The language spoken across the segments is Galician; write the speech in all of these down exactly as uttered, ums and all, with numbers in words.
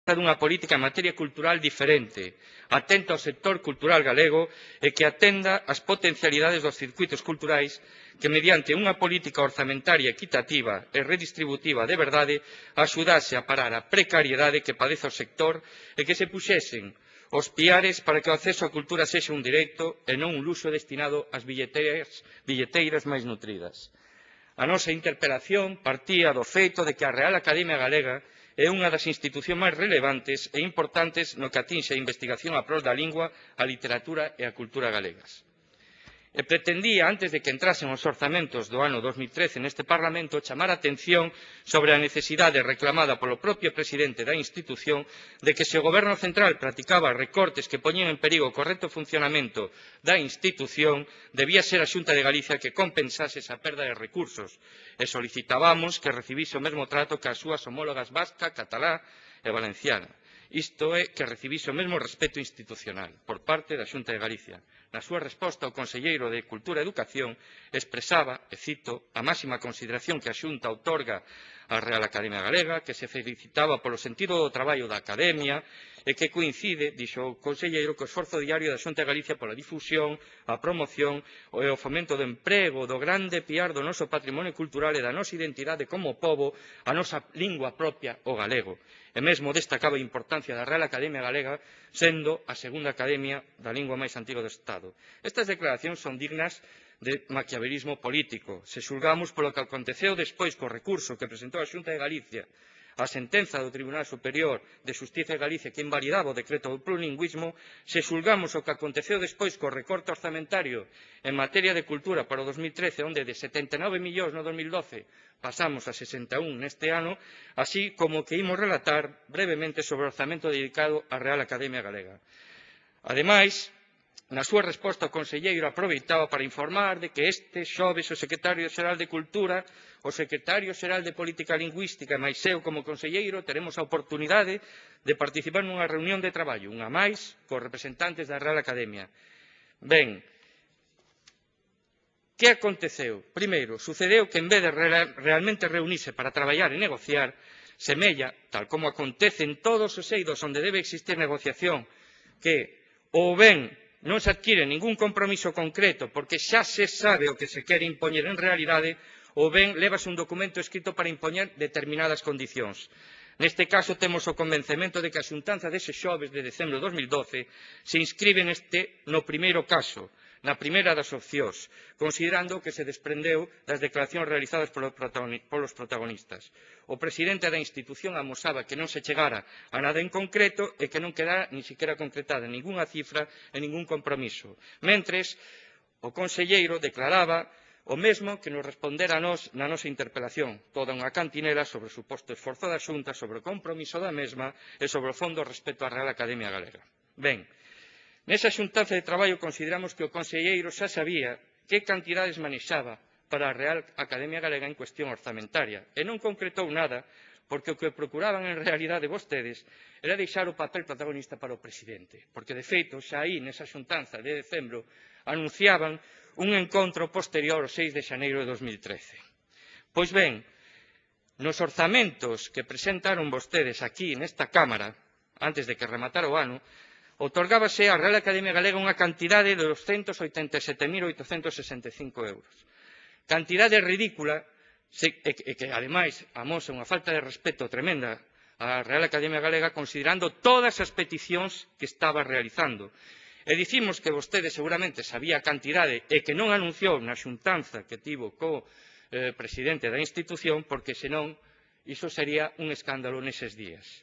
aposta dunha política en materia cultural diferente, atenta ao sector cultural galego e que atenda as potencialidades dos circuitos culturais que, mediante unha política orzamentaria equitativa e redistributiva de verdade, axudase a parar a precariedade que padece o sector e que se puxesen os piares para que o acceso á cultura sexa un dereito e non un luxo destinado ás billeteiras, billeteiras máis nutridas. A nosa interpelación partía do feito de que a Real Academia Galega é unha das institucións máis relevantes e importantes no que atinxe a investigación a prol da lingua, a literatura e a cultura galegas. E pretendía, antes de que entrasen os orzamentos do ano dos mil trece neste Parlamento, chamar a atención sobre a necesidade reclamada polo propio presidente da institución de que se o Goberno central practicaba recortes que poñían en perigo o correcto funcionamento da institución, debía ser a Xunta de Galicia que compensase esa perda de recursos e solicitábamos que recibise o mesmo trato que as súas homólogas vasca, catalá e valenciana. Isto é, que recibise o mesmo respeto institucional por parte da Xunta de Galicia. Na súa resposta, o conselleiro de Cultura e Educación expresaba, e cito, a máxima consideración que a Xunta outorga á Real Academia Galega, que se felicitaba polo sentido do traballo da Academia e que coincide, dixo o conselleiro, co esforzo diario da Xunta de Galicia pola difusión, a promoción e o fomento do emprego do grande piar do noso patrimonio cultural e da nosa identidade como pobo, a nosa lingua propia, o galego. E mesmo destacaba a importancia da Real Academia Galega sendo a segunda academia da lingua máis antiga do Estado. Estas declaracións son dignas de maquiavelismo político. Se xulgamos polo que aconteceu despois co recurso que presentou a Xunta de Galicia a sentenza do Tribunal Superior de Xustiza de Galicia que invalidaba o decreto do plurilingüismo, se xulgamos o que aconteceu despois co recorte orzamentario en materia de cultura para o dos mil trece, onde de setenta e nove millóns no dos mil doce pasamos a sesenta e un neste ano, así como que imos relatar brevemente sobre o orzamento dedicado á Real Academia Galega. Ademais, na súa resposta, o conselleiro aproveitaba para informar de que este xoves o secretario xeral de Cultura, o secretario xeral de Política Lingüística e máis eu como conselleiro teremos a oportunidade de participar nunha reunión de traballo, unha máis, cos representantes da Real Academia. Ben, que aconteceu? Primeiro, sucedeu que en vez de realmente reunirse para traballar e negociar, semella, tal como acontece en todos os eidos onde debe existir negociación, que ou ben non se adquire ningún compromiso concreto porque xa se sabe o que se quere impoñer en realidade, ou ben levas un documento escrito para impoñer determinadas condicións. Neste caso temos o convencemento de que a xuntanza dese xoves de decembro de dos mil doce se inscribe neste no primeiro caso, na primeira das opcións, considerando que se desprendeu das declaracións realizadas polos protagonistas. O presidente da institución amosaba que non se chegara a nada en concreto e que non quedara nin siquiera concretada ningunha cifra e ningún compromiso. Mentres, o conselleiro declaraba o mesmo que nos respondera a nós na nosa interpelación, toda unha cantinela sobre o suposto esforzo da Xunta, sobre o compromiso da mesma e sobre o fondo respecto á Real Academia Galega. Ben, nesa xuntanza de traballo consideramos que o conselleiro xa sabía que cantidades manexaba para a Real Academia Galega en cuestión orzamentaria e non concretou nada porque o que procuraban en realidade vostedes era deixar o papel protagonista para o presidente, porque de feito xa aí nesa xuntanza de decembro anunciaban un encontro posterior ao seis de xaneiro de dos mil trece. Pois ben, nos orzamentos que presentaron vostedes aquí nesta Cámara antes de que rematara o ano, outorgábase á Real Academia Galega unha cantidade de doscientos oitenta e sete mil oitocentos sesenta e cinco euros. Cantidade ridícula e que, ademais, amosa unha falta de respeto tremenda á Real Academia Galega considerando todas as peticións que estaba realizando. E dicimos que vostede seguramente sabía a cantidade e que non anunciou na xuntanza que tivo co presidente da institución porque, senón, iso sería un escándalo neses días.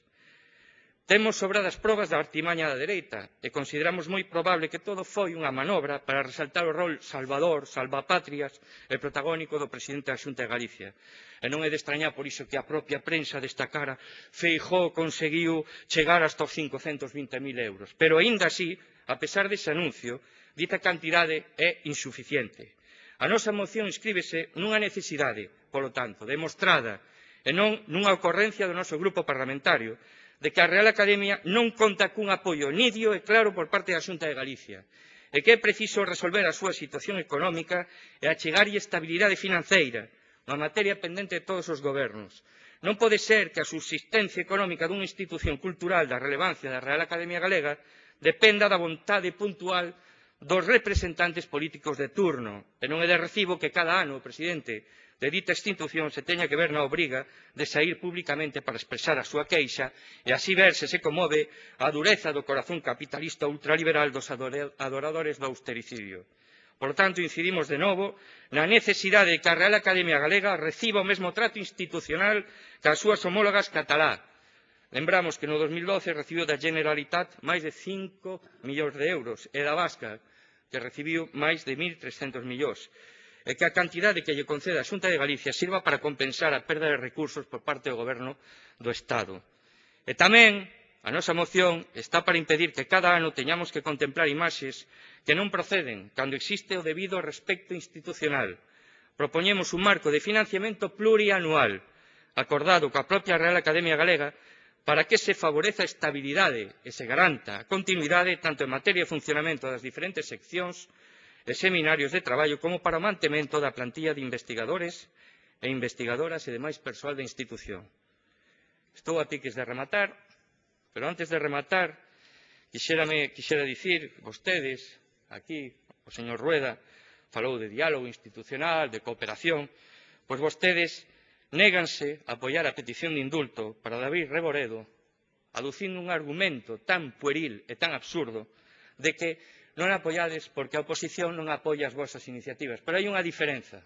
Temos sobradas probas da artimaña da dereita e consideramos moi probable que todo foi unha manobra para resaltar o rol salvador, salvapatrias e protagónico do presidente da Xunta de Galicia. E non é de extrañar por iso que a propia prensa destacara Feijóo conseguiu chegar hasta os cincocentos vinte mil euros. Pero, aínda así, a pesar dese anuncio, dita cantidade é insuficiente. A nosa moción inscríbese nunha necesidade, polo tanto, demostrada e non nunha ocorrencia do noso grupo parlamentario, de que a Real Academia non conta cun apoio nidio e claro por parte da Xunta de Galicia e que é preciso resolver a súa situación económica e achegarlle estabilidade financeira, unha materia pendente de todos os gobernos. Non pode ser que a subsistencia económica dunha institución cultural da relevancia da Real Academia Galega dependa da vontade puntual dos representantes políticos de turno, e non é de recibo que cada ano o presidente de dita institución se teña que ver na obriga de saír públicamente para expresar a súa queixa e así ver se se comove a dureza do corazón capitalista ultraliberal dos adoradores do austericidio. Por lo tanto, incidimos de novo na necesidade de que a Real Academia Galega reciba o mesmo trato institucional que as súas homólogas catalá. Lembramos que no dos mil doce recibiu da Generalitat máis de cinco millóns de euros e da Vasca, que recibiu máis de mil trescentos millóns, e que a cantidade que lle concede a Xunta de Galicia sirva para compensar a perda de recursos por parte do Goberno do Estado. E tamén a nosa moción está para impedir que cada ano teñamos que contemplar imaxes que non proceden cando existe o debido respecto institucional. Propoñemos un marco de financiamento plurianual acordado coa propia Real Academia Galega para que se favoreza a estabilidade e se garanta a continuidade tanto en materia de funcionamento das diferentes seccións e seminarios de traballo como para o mantemento da plantilla de investigadores e investigadoras e demais persoal da institución. Estou a piques de rematar, pero antes de rematar, quixérame, quixera dicir, vostedes, aquí, o señor Rueda, falou de diálogo institucional, de cooperación, pois vostedes néganse a apoiar a petición de indulto para David Reboredo, aducindo un argumento tan pueril e tan absurdo de que non apoiades porque a oposición non apoia as vosas iniciativas. Pero hai unha diferenza.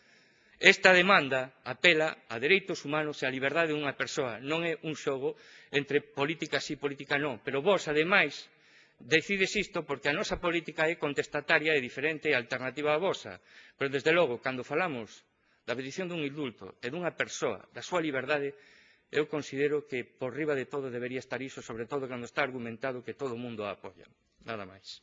Esta demanda apela a dereitos humanos e a liberdade dunha persoa. Non é un xogo entre política sí, política non. Pero vos, ademais, decides isto porque a nosa política é contestataria e diferente e alternativa á vosa. Pero, desde logo, cando falamos da petición dun indulto e dunha persoa, da súa liberdade, eu considero que por riba de todo debería estar iso, sobre todo cando está argumentado que todo o mundo a apoia. Nada máis.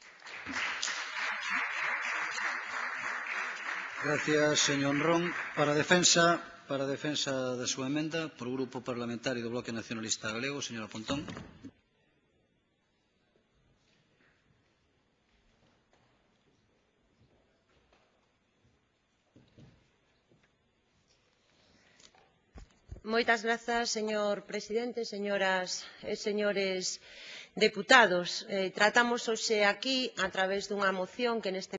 Gracias, señor Ron. Para a defensa, para a defensa da súa emenda, por Grupo Parlamentario do Bloque Nacionalista Galego, señora Pontón. Moitas grazas, señor presidente, señoras e señores deputados. Eh, tratamos hoxe aquí, a través dunha moción que neste